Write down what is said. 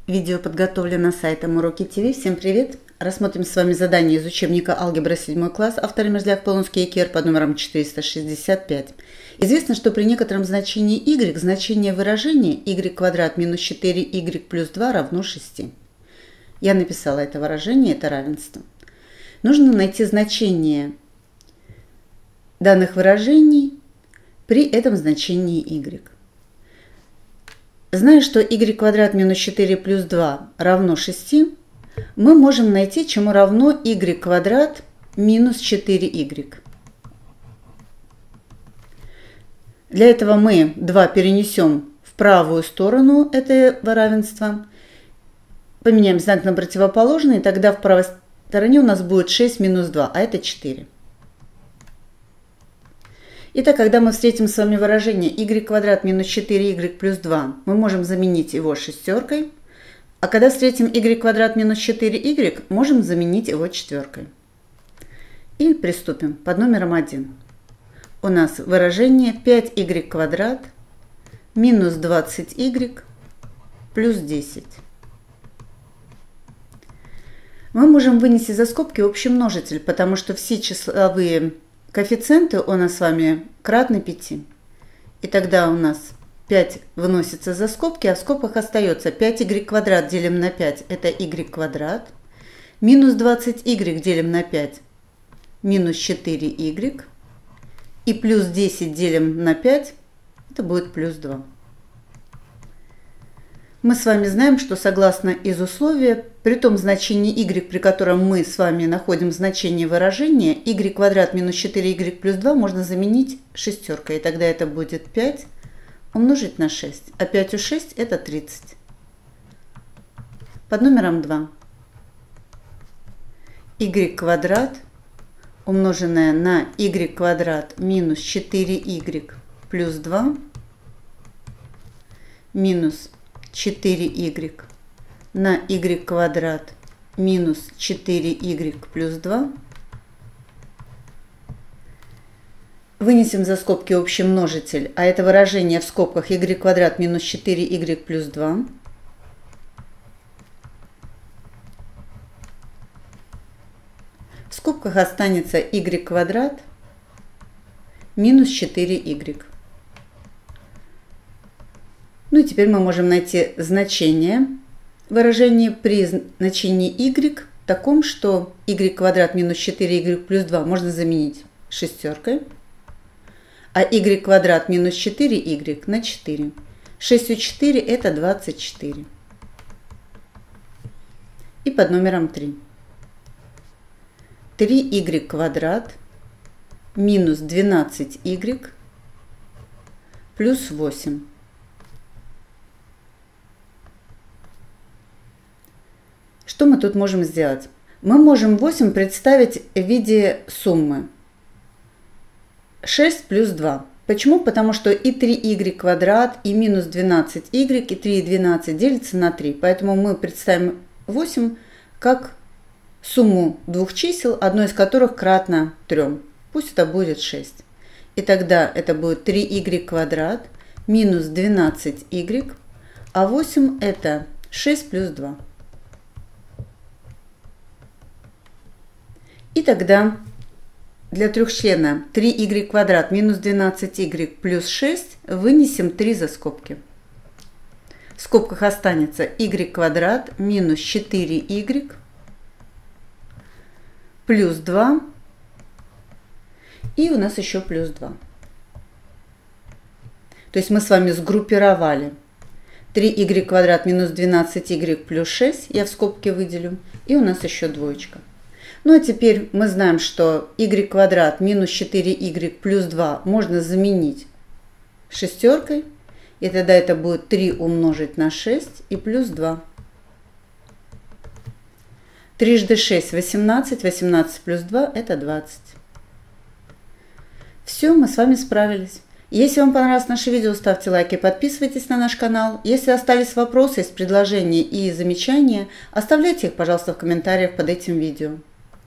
Видео подготовлено сайтом Уроки ТВ. Всем привет! Рассмотрим с вами задание из учебника «Алгебра 7 класс», автор Мерзляк, Полонский и Кер под номером 465. Известно, что при некотором значении y значение выражения y квадрат минус 4y плюс 2 равно 6. Я написала это выражение, это равенство. Нужно найти значение данных выражений при этом значении y. Зная, что y квадрат минус 4 плюс 2 равно 6, мы можем найти, чему равно y квадрат минус 4y. Для этого мы 2 перенесем в правую сторону этого равенства, поменяем знак на противоположный, и тогда в правой стороне у нас будет 6 минус 2, а это 4. Итак, когда мы встретим с вами выражение y квадрат минус 4y плюс 2, мы можем заменить его шестеркой, а когда встретим y квадрат минус 4y, можем заменить его четверкой. И приступим. Под номером 1 у нас выражение 5y квадрат минус 20y плюс 10. Мы можем вынести за скобки общий множитель, потому что все числовые коэффициенты у нас с вами кратны 5. И тогда у нас 5 выносится за скобки, а в скобках остается 5y квадрат делим на 5, это y квадрат. Минус 20y делим на 5, минус 4y. И плюс 10 делим на 5, это будет плюс 2. Мы с вами знаем, что согласно из условия, при том значении y, при котором мы с вами находим значение выражения, y квадрат минус 4y плюс 2 можно заменить шестеркой. И тогда это будет 5 умножить на 6. А 5 у 6 это 30. Под номером 2. y квадрат умноженное на y квадрат минус 4y плюс 2 минус 4y на y квадрат минус 4y плюс 2. Вынесем за скобки общий множитель, а это выражение в скобках y квадрат минус 4y плюс 2. В скобках останется y квадрат минус 4y. Ну и теперь мы можем найти значение выражения при значении y таком, что y квадрат минус 4y плюс 2 можно заменить шестеркой, а y квадрат минус 4y на 4. 6 у 4 это 24. И под номером 3. 3y квадрат минус 12y плюс 8. Что мы тут можем сделать? Мы можем 8 представить в виде суммы 6 плюс 2. Почему? Потому что и 3y квадрат, и минус 12y, и 3 и 12 делится на 3. Поэтому мы представим 8 как сумму двух чисел, одно из которых кратно 3. Пусть это будет 6. И тогда это будет 3y квадрат минус 12y, а 8 это 6 плюс 2. И тогда для трехчлена 3y квадрат минус 12y плюс 6 вынесем 3 за скобки. В скобках останется y квадрат минус 4y плюс 2. И у нас еще плюс 2. То есть мы с вами сгруппировали 3y квадрат минус 12y плюс 6. Я в скобке выделю. И у нас еще двоечка. Ну а теперь мы знаем, что y квадрат минус 4y плюс 2 можно заменить шестеркой. И тогда это будет 3 умножить на 6 и плюс 2. 3 × 6 – 18. 18 плюс 2 – это 20. Все, мы с вами справились. Если вам понравилось наше видео, ставьте лайк и подписывайтесь на наш канал. Если остались вопросы, есть предложения и замечания, оставляйте их, пожалуйста, в комментариях под этим видео.